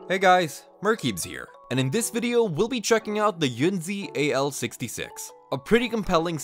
Hey guys, Merkeebs here, and in this video we'll be checking out the Yunzi AL66, a pretty compelling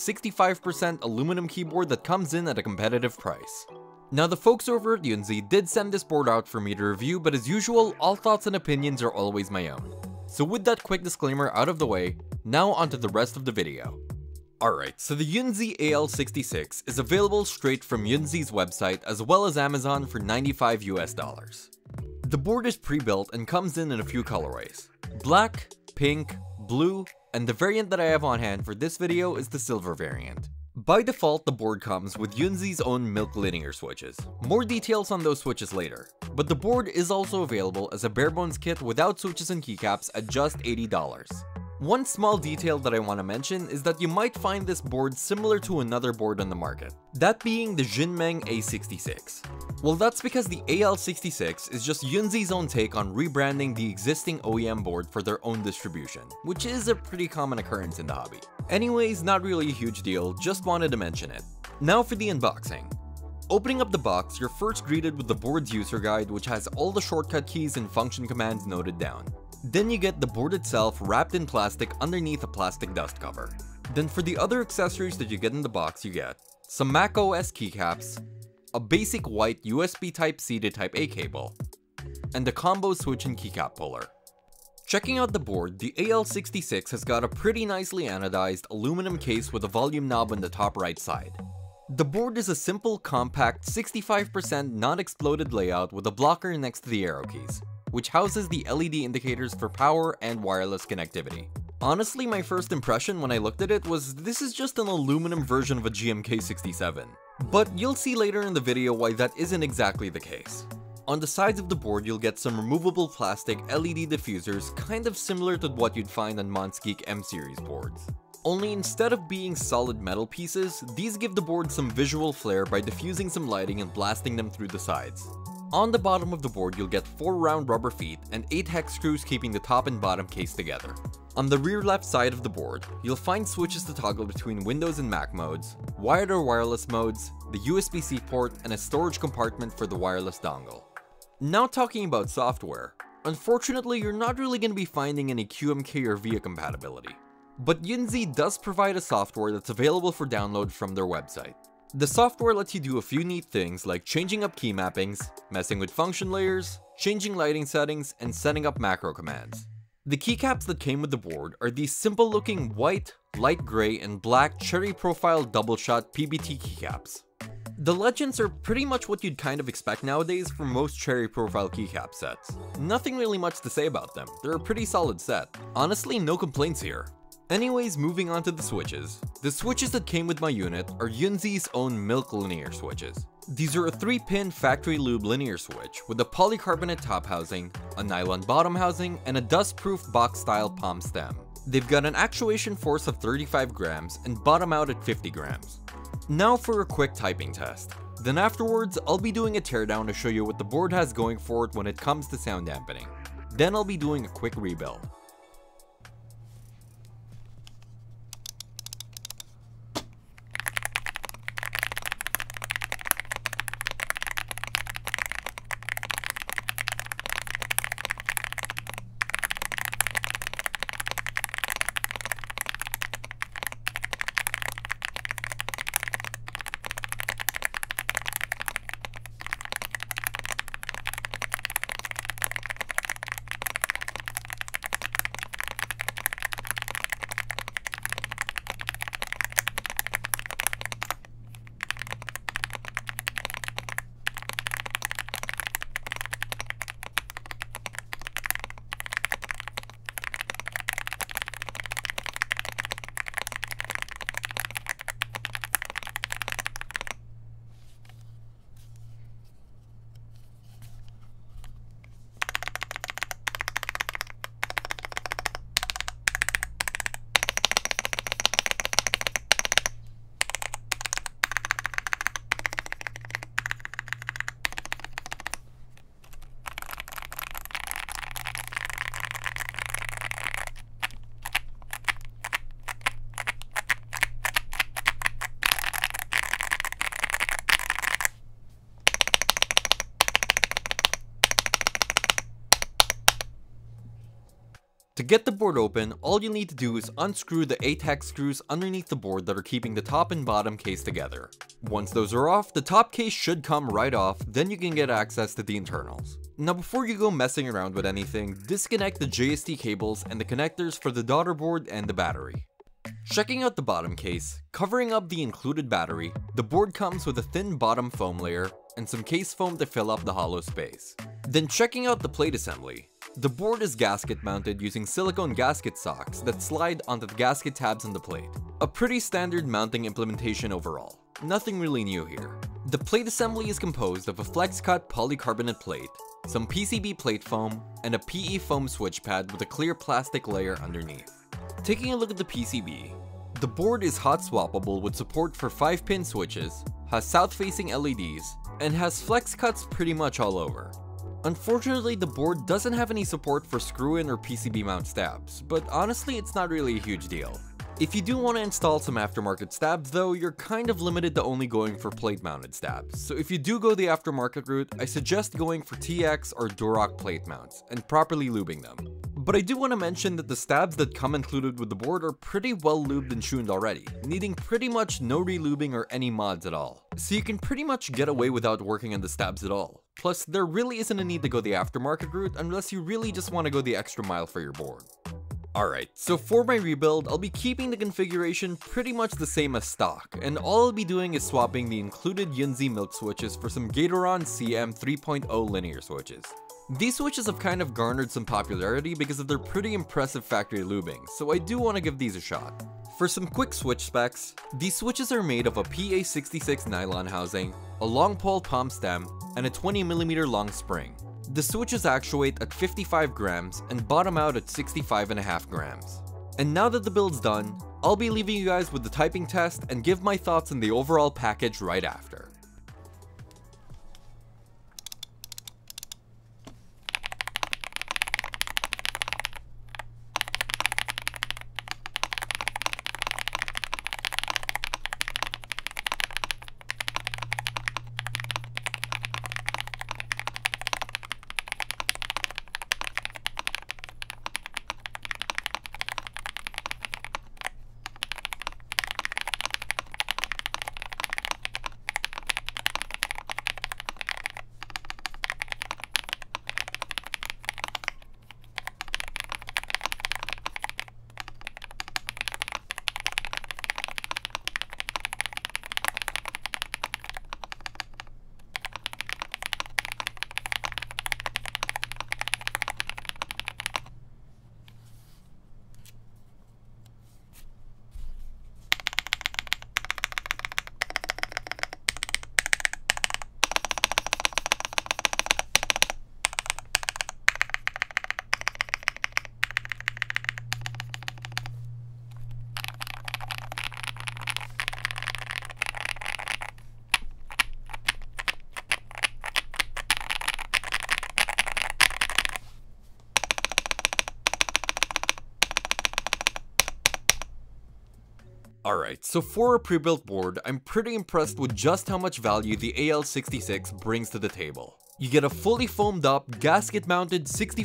65% aluminum keyboard that comes in at a competitive price. Now the folks over at Yunzi did send this board out for me to review, but as usual, all thoughts and opinions are always my own. So with that quick disclaimer out of the way, now onto the rest of the video. Alright, so the Yunzi AL66 is available straight from Yunzi's website as well as Amazon for $95 US. The board is pre-built and comes in a few colorways: black, pink, blue, and the variant that I have on hand for this video is the silver variant. By default, the board comes with Yunzi's own Milk linear switches. More details on those switches later, but the board is also available as a barebones kit without switches and keycaps at just $80. One small detail that I want to mention is that you might find this board similar to another board on the market, that being the Jinmeng A66. Well, that's because the AL66 is just Yunzi's own take on rebranding the existing OEM board for their own distribution, which is a pretty common occurrence in the hobby. Anyways, not really a huge deal, just wanted to mention it. Now for the unboxing. Opening up the box, you're first greeted with the board's user guide, which has all the shortcut keys and function commands noted down. Then you get the board itself wrapped in plastic underneath a plastic dust cover. Then for the other accessories that you get in the box, you get some macOS keycaps, a basic white USB Type-C to Type-A cable, and a combo switch and keycap puller. Checking out the board, the AL66 has got a pretty nicely anodized aluminum case with a volume knob on the top right side. The board is a simple, compact, 65% non-exploded layout with a blocker next to the arrow keys, which houses the LED indicators for power and wireless connectivity. Honestly, my first impression when I looked at it was this is just an aluminum version of a GMK67. But you'll see later in the video why that isn't exactly the case. On the sides of the board, you'll get some removable plastic LED diffusers, kind of similar to what you'd find on Monsgeek M-series boards. Only instead of being solid metal pieces, these give the board some visual flair by diffusing some lighting and blasting them through the sides. On the bottom of the board, you'll get 4 round rubber feet and 8 hex screws keeping the top and bottom case together. On the rear left side of the board, you'll find switches to toggle between Windows and Mac modes, wired or wireless modes, the USB-C port, and a storage compartment for the wireless dongle. Now talking about software, unfortunately you're not really going to be finding any QMK or VIA compatibility. But Yunzi does provide a software that's available for download from their website. The software lets you do a few neat things like changing up key mappings, messing with function layers, changing lighting settings, and setting up macro commands. The keycaps that came with the board are these simple looking white, light gray, and black cherry profile double shot PBT keycaps. The legends are pretty much what you'd kind of expect nowadays from most cherry profile keycap sets. Nothing really much to say about them, they're a pretty solid set. Honestly, no complaints here. Anyways, moving on to the switches. The switches that came with my unit are Yunzi's own Milk linear switches. These are a 3-pin factory lube linear switch with a polycarbonate top housing, a nylon bottom housing, and a dust-proof box-style palm stem. They've got an actuation force of 35 grams and bottom out at 50 grams. Now for a quick typing test. Then afterwards, I'll be doing a teardown to show you what the board has going for it when it comes to sound dampening. Then I'll be doing a quick rebuild. To get the board open, all you need to do is unscrew the 8 hex screws underneath the board that are keeping the top and bottom case together. Once those are off, the top case should come right off, then you can get access to the internals. Now before you go messing around with anything, disconnect the JST cables and the connectors for the daughter board and the battery. Checking out the bottom case, covering up the included battery, the board comes with a thin bottom foam layer and some case foam to fill up the hollow space. Then checking out the plate assembly, the board is gasket mounted using silicone gasket socks that slide onto the gasket tabs on the plate. A pretty standard mounting implementation overall, nothing really new here. The plate assembly is composed of a flex cut polycarbonate plate, some PCB plate foam, and a PE foam switch pad with a clear plastic layer underneath. Taking a look at the PCB, the board is hot swappable with support for 5-pin switches, has south-facing LEDs, and has flex cuts pretty much all over. Unfortunately, the board doesn't have any support for screw-in or PCB mount stabs, but honestly it's not really a huge deal. If you do want to install some aftermarket stabs though, you're kind of limited to only going for plate mounted stabs, so if you do go the aftermarket route, I suggest going for TX or Durock plate mounts, and properly lubing them. But I do want to mention that the stabs that come included with the board are pretty well lubed and tuned already, needing pretty much no relubing or any mods at all, so you can pretty much get away without working on the stabs at all. Plus, there really isn't a need to go the aftermarket route unless you really just want to go the extra mile for your board. Alright, so for my rebuild, I'll be keeping the configuration pretty much the same as stock, and all I'll be doing is swapping the included Yunzi milk switches for some Gatoron CM 3.0 linear switches. These switches have kind of garnered some popularity because of their pretty impressive factory lubing, so I do want to give these a shot. For some quick switch specs, these switches are made of a PA66 nylon housing, a long pole palm stem, and a 20mm long spring. The switches actuate at 55 grams and bottom out at 65.5 grams. And now that the build's done, I'll be leaving you guys with the typing test and give my thoughts on the overall package right after. Alright, so for a pre-built board, I'm pretty impressed with just how much value the AL66 brings to the table. You get a fully foamed up, gasket mounted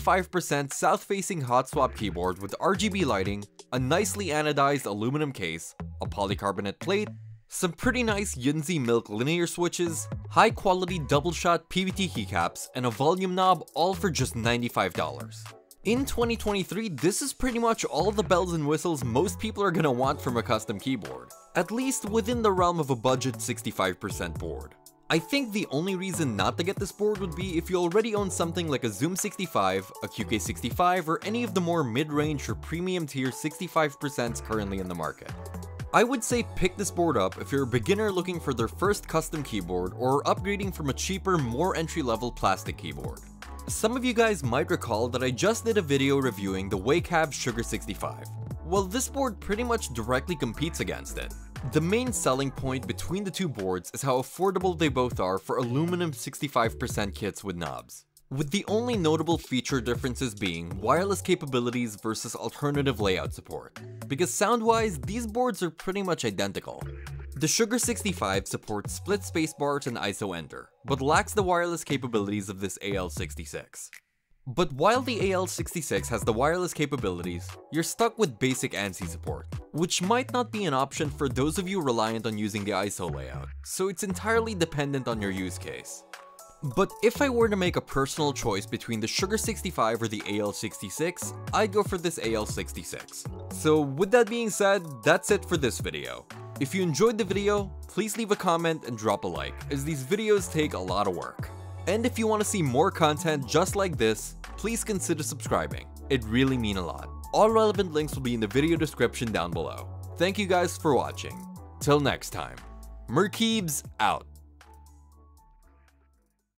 65% south-facing hot swap keyboard with RGB lighting, a nicely anodized aluminum case, a polycarbonate plate, some pretty nice Yunzi milk linear switches, high quality double shot PVT keycaps, and a volume knob, all for just $95. In 2023, this is pretty much all the bells and whistles most people are gonna want from a custom keyboard, at least within the realm of a budget 65% board. I think the only reason not to get this board would be if you already own something like a Zoom 65, a QK65, or any of the more mid-range or premium tier 65% currently in the market. I would say pick this board up if you're a beginner looking for their first custom keyboard or upgrading from a cheaper, more entry-level plastic keyboard. Some of you guys might recall that I just did a video reviewing the Wacab Sugar 65. Well, this board pretty much directly competes against it. The main selling point between the two boards is how affordable they both are for aluminum 65% kits with knobs, with the only notable feature differences being wireless capabilities versus alternative layout support, because sound-wise, these boards are pretty much identical. The Sugar 65 supports split spacebars and ISO enter, but lacks the wireless capabilities of this AL66. But while the AL66 has the wireless capabilities, you're stuck with basic ANSI support, which might not be an option for those of you reliant on using the ISO layout, so it's entirely dependent on your use case. But if I were to make a personal choice between the Sugar 65 or the AL66, I'd go for this AL66. So with that being said, that's it for this video. If you enjoyed the video, please leave a comment and drop a like, as these videos take a lot of work. And if you want to see more content just like this, please consider subscribing. It really means a lot. All relevant links will be in the video description down below. Thank you guys for watching. Till next time, Merkeebs out.